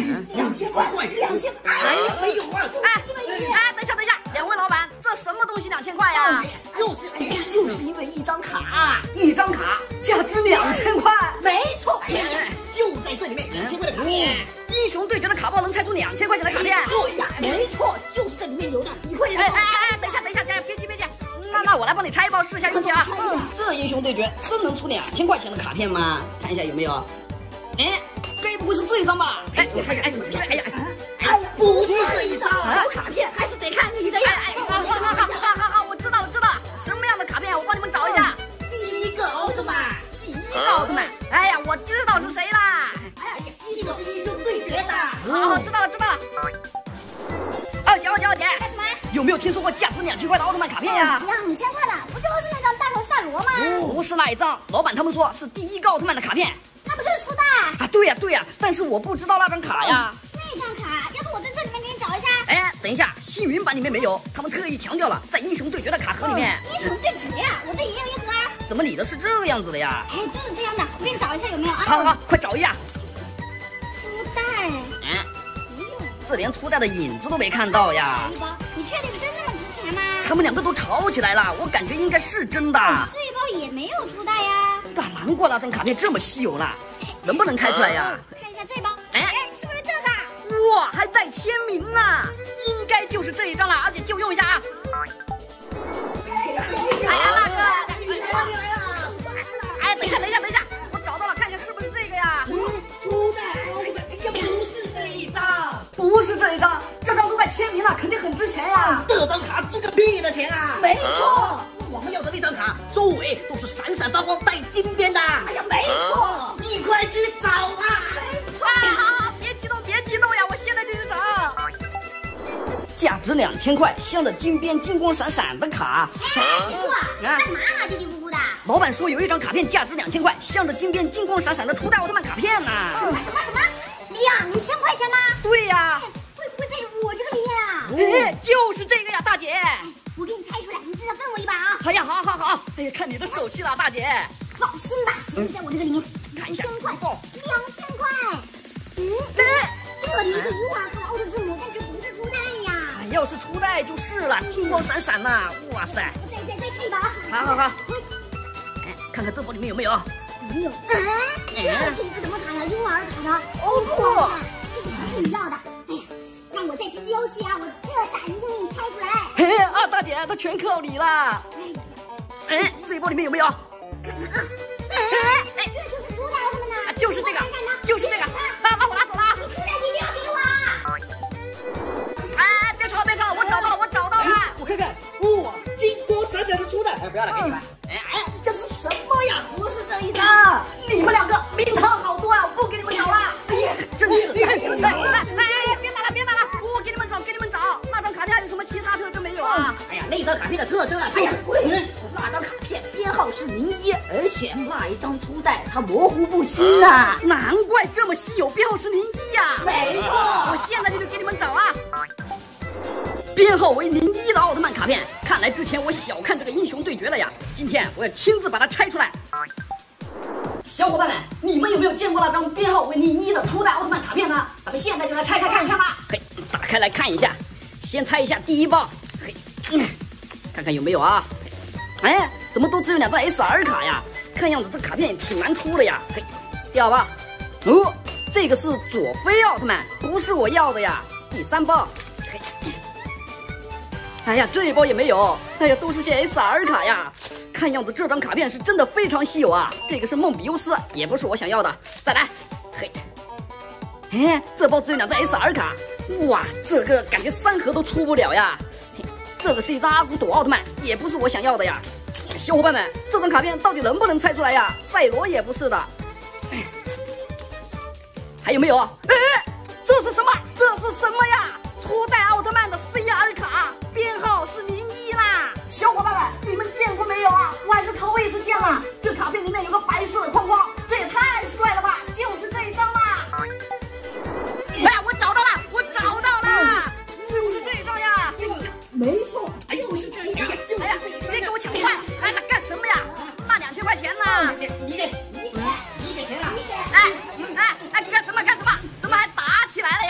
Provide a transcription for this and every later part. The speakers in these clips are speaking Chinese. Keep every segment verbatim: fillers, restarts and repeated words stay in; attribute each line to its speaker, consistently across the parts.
Speaker 1: 两千块，两千，哎呀，没有啊！
Speaker 2: 哎哎，等一下等一下，两位老板，这什么东西两千块呀？
Speaker 1: 就是，就是因为一张卡，一张卡价值两千块，没错，就在这里面，两千块的卡片。
Speaker 2: 英雄对决的卡包能拆出两千块钱的卡片？
Speaker 1: 对呀，没错，就是这里面有的。你会？
Speaker 2: 哎哎哎，等一下等一下，别急别急，那那我来帮你拆一包试一下运气啊。嗯，这英雄对决真能出两千块钱的卡片吗？看一下有没有。哎，该不会是这一张吧？哎，我看看，哎，哎呀，
Speaker 1: 哎呀，不是这一张，找卡片还是得看你的呀。
Speaker 2: 哎哎，好好好好好好，我知道了知道了，什么样的卡片我帮你们找一下。
Speaker 1: 第一个奥特曼，
Speaker 2: 第一个奥特曼，哎呀，我知道是谁啦。
Speaker 1: 哎呀，这个是英雄对决的。
Speaker 2: 好好，知道了知道了。二姐二姐二姐，
Speaker 3: 干什么？
Speaker 2: 有没有听说过价值两千块的奥特曼卡片呀？
Speaker 3: 两千块的，不就是那张大头赛罗吗？
Speaker 2: 不是那一张，老板他们说是第一个奥特曼的卡片。
Speaker 3: 那不就是初代
Speaker 2: 啊？对呀对呀，但是我不知道那张卡呀。
Speaker 3: 那张卡，要不我在这里面给你找一下？
Speaker 2: 哎，等一下，星云版里面没有，他们特意强调了在英雄对决的卡盒里面。
Speaker 3: 英雄对决呀，我这也有一盒啊。
Speaker 2: 怎么你的是这个样子的呀？
Speaker 3: 哎，就是这样的，我给你找一下有没有啊？
Speaker 2: 好好好，快找一下。
Speaker 3: 初代。
Speaker 2: 嗯。这连初代的影子都没看到呀！
Speaker 3: 你确定真那么值钱吗？
Speaker 2: 他们两个都吵起来了，我感觉应该是真的。
Speaker 3: 这一包也没有初代呀。
Speaker 2: 那难怪那张卡片这么稀有了，能不能拆出来呀？
Speaker 3: 看一下这包，
Speaker 2: 哎
Speaker 3: 哎，是不是这个？
Speaker 2: 哇，还带签名呢，应该就是这一张了，而且就用一下啊！哎呀，大哥，你来了！哎，等一下，等一下，等一下，我找到了，看看是不是这个呀？
Speaker 1: 初代奥特曼，这不是这一张。
Speaker 2: 不是这一张，这张都带签名了，肯定很值钱呀！
Speaker 1: 这张卡值个屁的钱啊！没错，我们要的那张卡周围都是闪闪发光带金边的。哎呀，没错，你快去找啊！没错，
Speaker 2: 好好，别激动，别激动呀，我现在就去找。价值两千块，镶着金边、金光闪闪的卡。
Speaker 3: 哎，师傅，干嘛啊？嘀嘀咕咕的。
Speaker 2: 老板说有一张卡片价值两千块，镶着金边、金光闪闪的初代奥特曼卡片呢。
Speaker 3: 什么什么什么？两千块钱吗？
Speaker 2: 对呀。
Speaker 3: 会不会在我这个里面
Speaker 2: 啊？哎，就是这个呀，大姐。
Speaker 3: 我给你拆出来，你记得分我一半啊！
Speaker 2: 哎呀，好好好，哎呀，看你的手气了，大姐。
Speaker 3: 放心吧，就是在我这个里面。
Speaker 2: 看一下，
Speaker 3: 千块，两千块。嗯，
Speaker 2: 这
Speaker 3: 这里的尤尔和奥特之母，但这不是初代呀。
Speaker 2: 哎，要是初代就是了，金光闪闪呐！哇塞！
Speaker 3: 再再再拆一把啊！
Speaker 2: 好好好。哎，看看这包里面有没有？
Speaker 3: 没有。哎，这是一个什么卡呀？尤尔卡的。哦不，这个不是你要的。哎呀，让我再次交气啊！我这下一定拆出来。
Speaker 2: 嘿，二大姐，她全靠你了。哎，这一包里面有没有？
Speaker 3: 看看啊！哎哎，这就是初代奥特曼呐！
Speaker 2: 就是这个，就是这个。那那我拿走了啊！
Speaker 3: 你现在一定要给我！
Speaker 2: 哎，别吵别吵，我找到了，我找到了。
Speaker 1: 我看看，哇，金光闪闪的初代。哎，不要了，给你们。哎哎，这是什么呀？不是这一张。
Speaker 2: 你们两个名堂好多啊，我不给你们找了。哎呀，真是！哎哎，别打了别打了，我给你们找给你们找。那张卡片还有什么其他特征没有啊？
Speaker 1: 哎呀，那张卡片的特征啊，就是那张卡片编号是零一，而且那一张初代它模糊不清啊，
Speaker 2: 难怪这么稀有，编号是零一呀。
Speaker 1: 没错，
Speaker 2: 我现在就去给你们找啊。编号为零一的奥特曼卡片，看来之前我小看这个英雄对决了呀。今天我要亲自把它拆出来。小伙伴们，你们有没有见过那张编号为零一的初代奥特曼卡片呢？咱们现在就来拆开看一看吧。嘿，打开来看一下，先拆一下第一包，嘿，嗯，看看有没有啊？哎，怎么都只有两张 S R 卡呀？看样子这卡片也挺难出的呀。嘿，第二包，哦，这个是佐菲奥特曼，不是我要的呀。第三包，嘿。哎呀，这一包也没有，哎呀，都是些 S R 卡呀。看样子这张卡片是真的非常稀有啊。这个是梦比优斯，也不是我想要的。再来，嘿，哎，这包只有两张 S R 卡，哇，这个感觉三盒都出不了呀。嘿，这个是一张阿古朵奥特曼，也不是我想要的呀。小伙伴们，这张卡片到底能不能拆出来呀？赛罗也不是的。哎，还有没有？哎，这是什么？这是什么呀？初代奥特曼的 C R 卡，编号是零一啦！小伙伴们，你们见过没有啊？我还是头一次见了。这卡片里面有个白色的框框，这也太帅了吧！就是这一张啦！哎呀，我找到了，我找到了，就是这一张呀！
Speaker 1: 没错，就是这一张。
Speaker 2: 哎呀，别给我抢坏了！哎，那干什么呀？那两千块钱呢？
Speaker 1: 你给，你给，你给钱啊！
Speaker 2: 哎哎哎，干什么干什么？怎么还打起来了呀？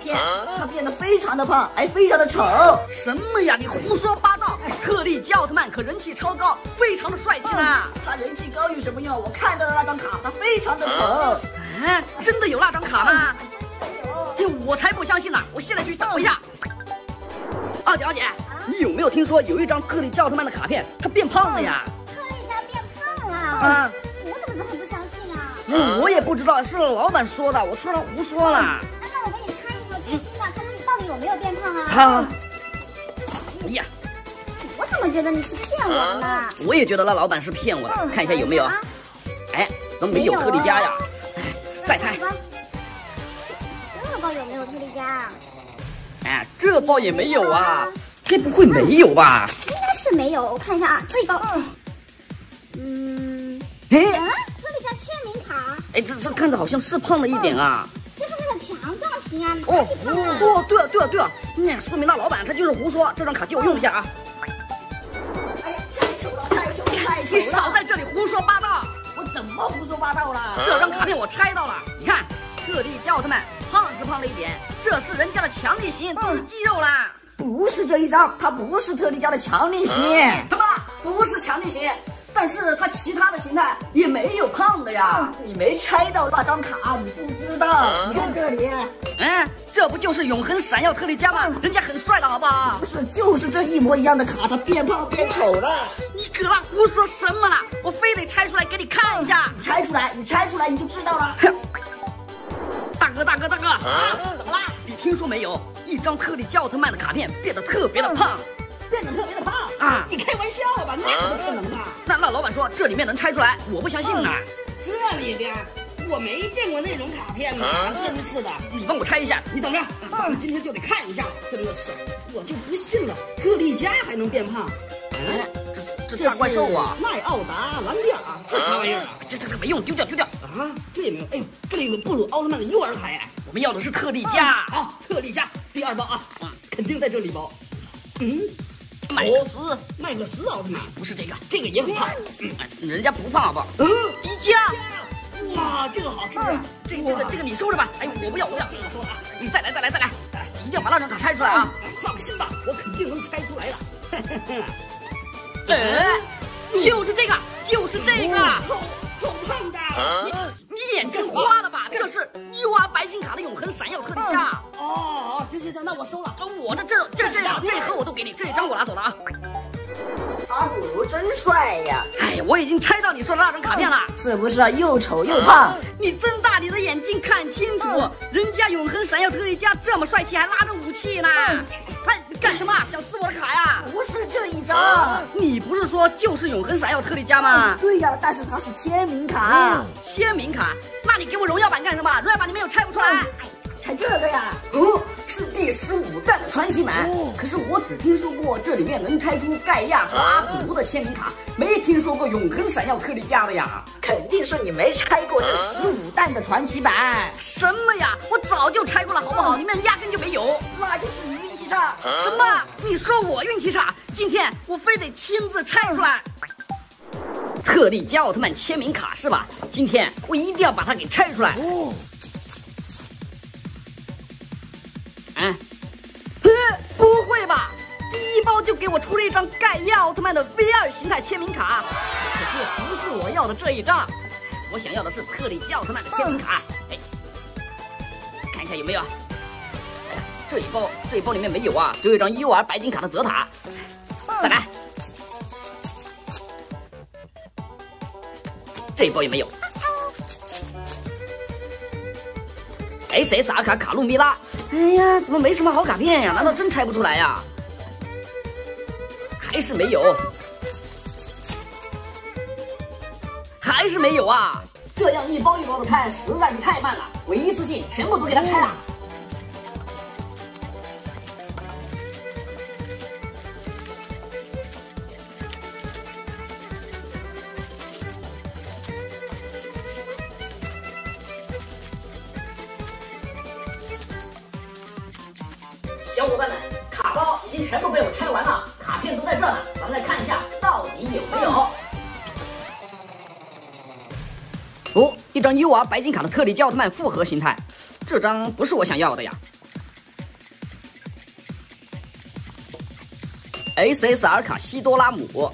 Speaker 1: 片，他变得非常的胖，还非常的丑。
Speaker 2: 什么呀？你胡说八道！特利迦奥特曼可人气超高，非常的帅气呢。
Speaker 1: 他人气高有什么用？我看到了那张卡，他非常的丑。
Speaker 2: 哎，真的有那张卡吗？有。我才不相信呢！我现在去找一下。二姐，二姐，你有没有听说有一张特利迦奥特曼的卡片，它变胖了呀？
Speaker 3: 特利迦变胖了？
Speaker 2: 啊！
Speaker 3: 我怎么这么不相信啊？
Speaker 2: 嗯，我也不知道，是老板说的，我说他胡说了。
Speaker 3: 那我给你拆一个最新的，看看你到底有没有变胖啊？
Speaker 2: 好。哎呀，
Speaker 3: 我怎么觉得你是骗我的呢？
Speaker 2: 我也觉得那老板是骗我的，看一下有没有。哎，怎么没有特利迦呀？哎，再猜。
Speaker 3: 这包有没有特利迦啊？
Speaker 2: 哎，这包也没有啊，该不会没有吧？
Speaker 3: 应该是没有，我看一下啊，这包，嗯，
Speaker 2: 哎，
Speaker 3: 特利迦签名卡。
Speaker 2: 哎，这这看着好像是胖了一点啊。
Speaker 3: 这是那个强壮型啊。
Speaker 2: 哦哦，对了对了对了，那说明那老板他就是胡说，这张卡借我用一下啊。
Speaker 1: 哎呀，太丑了，太丑了，太丑了！
Speaker 2: 你少在这里胡说八道！
Speaker 1: 我怎么胡说八道了？
Speaker 2: 这张卡片我拆到了，你看，特利迦奥特曼胖是胖了一点，这是人家的强力型，都是肌肉啦。
Speaker 1: 不是这一张，它不是特利迦的强力型。
Speaker 2: 什么？不是强力型？但是它其他的形态也没有胖的呀。
Speaker 1: 你没拆到那张卡，你不知道。你看这里，
Speaker 2: 嗯，这不就是永恒闪耀特利迦吗？人家很帅的好不好？
Speaker 1: 不是，就是这一模一样的卡，它变胖变丑了。
Speaker 2: 你搁那胡说什么了？我非得拆出来给你看一下。
Speaker 1: 你拆出来，你拆出来你就知道了。
Speaker 2: 大哥，大哥，大哥，啊，怎么啦？你听说没有？一张特利迦奥特曼的卡片变得特别的胖。
Speaker 1: 变得特别的胖
Speaker 2: 啊！
Speaker 1: 你开玩笑吧？那不可能啊！
Speaker 2: 那那老板说这里面能拆出来，我不相信呢。
Speaker 1: 这里边我没见过那种卡片呢，真是的！
Speaker 2: 你帮我拆一下，
Speaker 1: 你等着，我今天就得看一下，真的是，我就不信了，特利迦还能变胖？
Speaker 2: 哎，这这大怪兽啊！
Speaker 1: 麦奥达蓝变啊，这啥玩意儿啊？
Speaker 2: 这这这没用，丢掉丢掉
Speaker 1: 啊！这也没有，哎呦，这里有个布鲁奥特曼的 U R 卡哎，
Speaker 2: 我们要的是特利迦。
Speaker 1: 好，特利迦第二包啊，肯定在这里包。嗯。
Speaker 2: 麦克斯，
Speaker 1: 麦克斯奥特曼
Speaker 2: 不是这个，
Speaker 1: 这个也很胖，
Speaker 2: 嗯，人家不胖好不好？
Speaker 1: 嗯，
Speaker 2: 迪迦，
Speaker 1: 哇，这个好吃啊！
Speaker 2: 这个这个这个你收着吧，哎，我不要，我不要，
Speaker 1: 这个收了啊！
Speaker 2: 你再来再来再来再来，一定要把那张卡拆出来啊！
Speaker 1: 放心吧，我肯定能拆出来的。
Speaker 2: 哎，就是这个，就是这个，
Speaker 1: 好好胖的，
Speaker 2: 你你眼睛花了吧？这是 U R 白金卡的永恒闪耀特利迦。
Speaker 1: 哦，行行行，那我收了。
Speaker 2: 我的这这这这一盒我都给你，这一张我拿走了啊。
Speaker 1: 阿布鲁真帅呀！
Speaker 2: 哎，我已经拆到你说的那张卡片了，
Speaker 1: 是不是又丑又胖？
Speaker 2: 你睁大你的眼睛看清楚，人家永恒闪耀特利迦这么帅气，还拉着武器呢。哎，你干什么？想撕我的卡呀？
Speaker 1: 不是这一张，
Speaker 2: 你不是说就是永恒闪耀特利迦吗？
Speaker 1: 对呀，但是它是签名卡。
Speaker 2: 签名卡？那你给我荣耀版干什么？荣耀版你没有拆不出来。
Speaker 1: 拆这个呀？
Speaker 2: 哦，是第十五弹的传奇版。哦，可是我只听说过这里面能拆出盖亚和阿普罗的签名卡，没听说过永恒闪耀特利迦的呀。
Speaker 1: 肯定是你没拆过这十五弹的传奇版。
Speaker 2: 什么呀？我早就拆过了，好不好？里面压根就没有。
Speaker 1: 那就是你运气差。
Speaker 2: 什么？你说我运气差？今天我非得亲自拆出来。特利迦奥特曼签名卡是吧？今天我一定要把它给拆出来。哦。嗯，不会吧？第一包就给我出了一张盖亚奥特曼的 V 二 形态签名卡，可惜不是我要的这一张，我想要的是特利迦奥特曼的签名卡。哎，看一下有没有啊？哎呀，这一包这一包里面没有啊，只有一张 U R 白金卡的泽塔。再来，这一包也没有。S S R 卡卡路米拉，哎呀，怎么没什么好卡片呀？难道真拆不出来呀？还是没有，还是没有啊！这样一包一包的拆，实在是太慢了。我一次性全部都给它拆了。小伙伴们，卡包已经全部被我拆完了，卡片都在这呢，咱们来看一下到底有没有。哦，一张 U R 白金卡的特利迦奥特曼复合形态，这张不是我想要的呀。 S S R 卡西多拉姆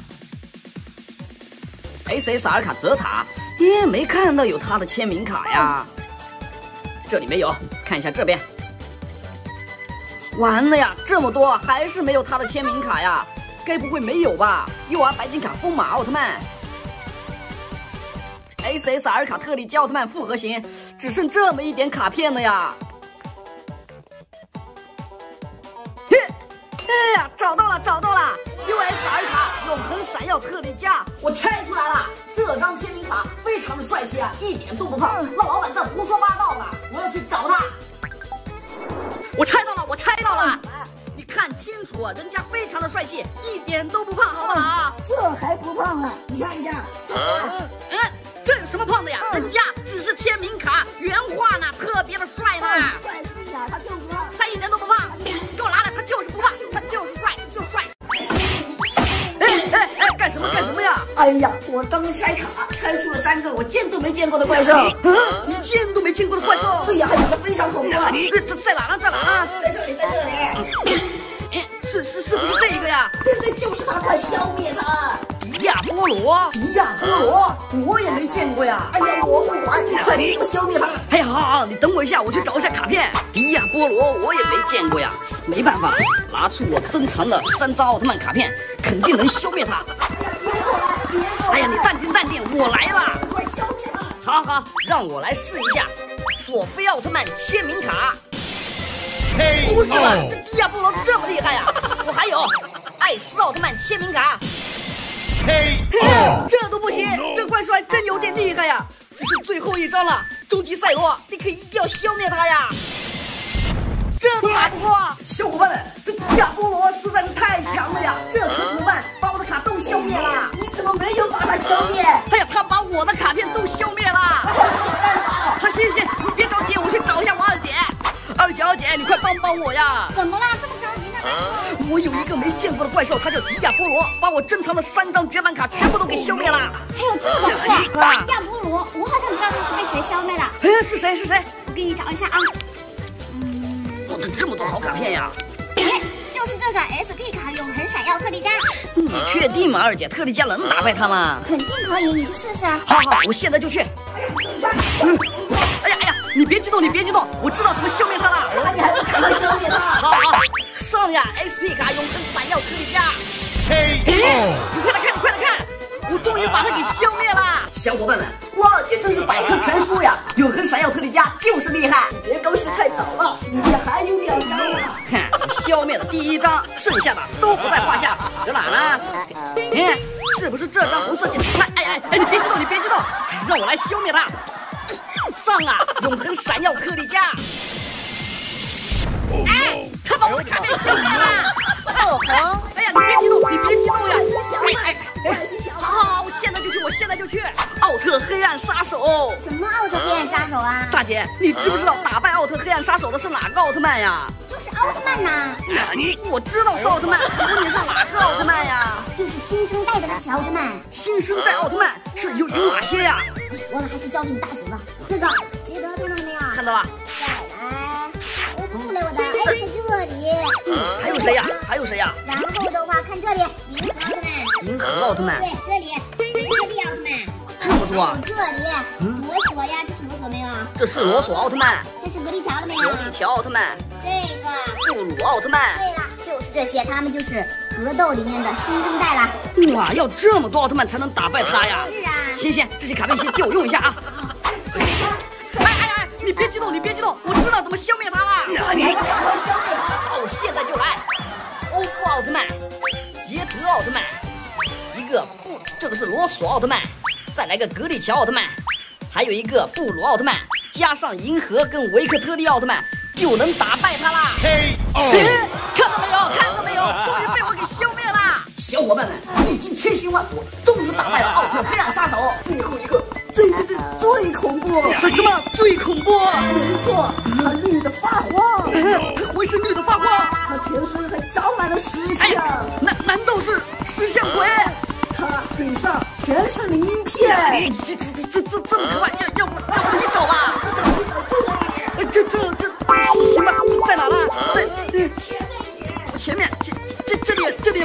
Speaker 2: ，S S R 卡泽塔，耶，没看到有他的签名卡呀。这里没有，看一下这边。完了呀，这么多还是没有他的签名卡呀？该不会没有吧 ？U R 白金卡风马奥特曼。S S R 卡特利迦奥特曼复合型，只剩这么一点卡片了呀！嘿，哎呀，找到了，找到了 ！U S R 卡永恒闪耀特利迦，我拆出来了。这张签名卡非常的帅气啊，一点都不胖。那老板在胡说八道了，我要去找他。我拆到了，我拆到了。你看清楚，人家非常的帅气，一点都不胖，好不好？
Speaker 1: 这还不胖啊？你看一下。
Speaker 2: 嗯嗯。这有什么胖的呀？人家只是签名卡原画呢，特别的帅呢。
Speaker 1: 帅气呀，他就是胖，
Speaker 2: 他一点都不胖。给我拿来，他就是不胖，他就是帅，就帅。哎哎哎，干什么干什么呀？
Speaker 1: 哎呀，我刚拆卡，拆出了三个我见都没见过的怪兽。
Speaker 2: 嗯，你见都没见过的怪兽？
Speaker 1: 对呀，还长得非常恐怖。
Speaker 2: 这这在哪呢？在哪呢？
Speaker 1: 在这里，在这里。
Speaker 2: 是是是不是这个呀？
Speaker 1: 对对，就是他，快消灭他！
Speaker 2: 迪亚波罗，迪亚波罗，我也没见过呀。
Speaker 1: 哎呀，我不管，你快点消灭他！
Speaker 2: 哎呀，好好，你等我一下，我去找一下卡片。迪亚波罗我也没见过呀，没办法，拿出我珍藏的三张奥特曼卡片，肯定能消灭他。哎呀，你淡定淡定，我来了。
Speaker 1: 快消灭他！
Speaker 2: 好好，让我来试一下索菲奥特曼签名卡。不是吧？这迪亚波罗这么厉害呀！我还有艾斯奥特曼签名卡。这都不行，这怪兽还真有点厉害呀！这是最后一张了，终极赛罗，你可一定要消灭他呀！这都打不过啊！小伙伴们，这迪亚波罗实在是太强了呀！这可怎么办？把我的卡都消灭了！
Speaker 1: 你怎么没有把他消灭？
Speaker 2: 哎呀，他把我的卡片都消灭了！好，行行，你别着急，我去找一下我二姐。二姐，二姐，你快帮帮我呀！
Speaker 3: 怎么啦？这么着急呢？
Speaker 2: 我有一个没见过的怪兽，它叫迪亚波罗，把我珍藏的三张绝版卡全部都给消灭了。
Speaker 3: 还有这种事？迪亚波罗，我好像知道他是被谁消灭的。
Speaker 2: 哎，是谁？是谁？
Speaker 3: 我给你找一下啊。
Speaker 2: 嗯，我的这么多好卡片呀！
Speaker 3: 哎，就是这个 S P 卡永恒闪耀特利迦。
Speaker 2: 你确定吗，二姐？特利迦能打败他吗？
Speaker 3: 肯定可以，你去试试啊。
Speaker 2: 好好，我现在就去。嗯，哎呀哎呀，你别激动，你别激动，我知道怎么消灭他了。
Speaker 1: 你还不赶快消灭他？
Speaker 2: 好好，上呀 ！S P 卡永恒闪耀特利迦。哎，你快来看，你快来看，我终于把它给消灭了。小伙伴们，我二姐真是百科全书呀！永恒闪耀特利迦就是厉害。
Speaker 1: 你别高兴太早了，里面还有两张啊！
Speaker 2: 哼，消灭了第一张，剩下的都不在话下。搁哪呢？哎，是不是这张红色键？哎哎哎哎，你别激动，你别激动，让我来消灭它。上啊！永恒闪耀特利迦。哎，他把我的卡片消灭了。
Speaker 3: 哦吼！
Speaker 2: 哎呀，你别激动，你别激动呀！哎哎哎，好好好，我现在就去，我现在就去。奥特黑暗杀手。
Speaker 3: 什么奥特黑暗杀手啊？
Speaker 2: 大姐，你知不知道打败奥特黑暗杀手的是哪个奥特曼呀？
Speaker 3: 就是奥特曼呐。
Speaker 2: 你我知道是奥特曼，你是哪个奥特曼呀？
Speaker 3: 就是新生代的那些奥特曼。
Speaker 2: 新生代奥特曼是有有哪些呀？
Speaker 3: 忘了还是交给你大姐吧。这个杰德看到了没有？
Speaker 2: 看到了。
Speaker 3: 再来，哦不嘞，我的，哎，在这里。
Speaker 2: 嗯，还有谁呀？还有谁呀？
Speaker 3: 然后的话，看这里，银河奥特曼。
Speaker 2: 银河奥特曼。
Speaker 3: 对，这里，特利奥特曼。
Speaker 2: 这么多啊！
Speaker 3: 这里，罗索呀，这是罗索没有？
Speaker 2: 这是罗索奥特曼。
Speaker 3: 这是格力乔了没有？
Speaker 2: 格力乔奥特曼。
Speaker 3: 这个
Speaker 2: 布鲁奥特曼。
Speaker 3: 对了，就是这些，他们就是格斗里面的新生代了。
Speaker 2: 哇，要这么多奥特曼才能打败他呀！
Speaker 3: 是啊。
Speaker 2: 行行，这些卡片先借我用一下啊！哎哎哎，你别激动，你别激动，我知道怎么消灭他了。
Speaker 1: 你还赶快消灭他！
Speaker 2: 好，我现在就来。欧布奥特曼，杰德奥特曼，一个布，这个是罗索奥特曼，再来个格力乔奥特曼，还有一个布鲁奥特曼，加上银河跟维克特利奥特曼，就能打败他啦。K O， 看到没有？看到没有？终于被我给消灭了。小伙伴们，历经千辛万苦，终于打败了奥特黑暗杀手。
Speaker 1: 最后一个，最最最最恐怖！
Speaker 2: 是什么最恐怖？
Speaker 1: 没错，它绿的发光，
Speaker 2: 它浑身绿的发光，
Speaker 1: 它全身还长满了石像。
Speaker 2: 难难道是石像鬼？
Speaker 1: 它腿上全是鳞片。
Speaker 2: 这这这这这么可怕，要要不要不你找吧？
Speaker 1: 你找这
Speaker 2: 这这这行吧？在哪呢？在
Speaker 1: 前面一点。
Speaker 2: 前面这这这里这里。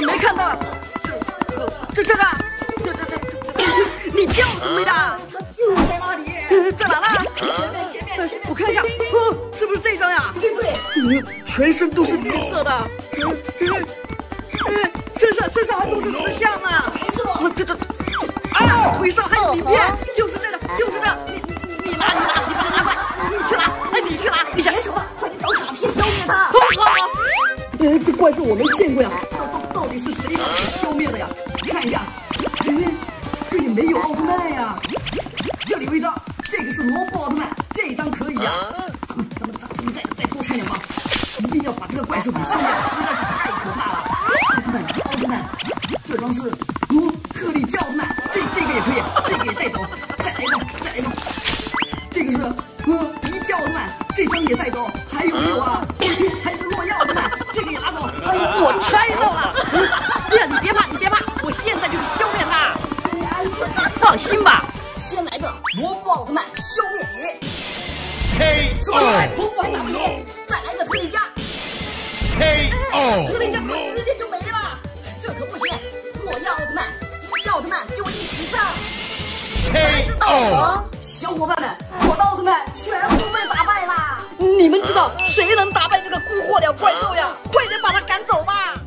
Speaker 2: 这个，这这这这，你叫什么呀？
Speaker 1: 他就在那里，
Speaker 2: 在哪呢？
Speaker 1: 前面前面前面，
Speaker 2: 我看一下，哦，是不是这张呀？
Speaker 1: 对对，
Speaker 2: 嗯，全身都是绿色的，嗯嗯嗯，身上身上还都是石像啊！
Speaker 1: 没错，
Speaker 2: 啊，这这，啊，腿上还有鳞片，就是这个，就是这个，你你你拿你拿，你把它拿过来，你去拿，哎，你去拿，你想
Speaker 1: 别瞅了，快点找卡片消灭他！
Speaker 2: 呃，这怪兽我没见过呀，到到到底是谁把它消灭的呀？看一下，哎，这里没有奥特曼呀，这里有一张，这个是萝卜奥特曼，这张可以呀。咱们咱们咱们再再多拆两张，一定要把这个怪兽给消灭，实在是太可怕了。奥特曼，奥特曼，这张是嗯克里加奥特曼，这这个也可以，这个也带走，再来一张，再来一张。这个是嗯迪迦奥特曼，这张也带走，还有没有啊？还有个诺亚奥特曼，这个也拿走。哎呦，我猜到了！哎呀，你别怕，你别怕，我现在就去消灭它。放心吧，先来个萝卜奥特曼消灭你。
Speaker 4: K
Speaker 2: 是吧？
Speaker 4: O
Speaker 2: 我还打不赢，再来个特利迦。
Speaker 4: K O
Speaker 2: 特利迦直接就没了，这可不行！诺亚奥特曼、迪迦奥特曼，给我一起上！还是到我！小伙伴们，我的奥特曼全部被打败啦！你们知道谁能打败这个孤惑鸟怪兽呀？快点把他赶走吧！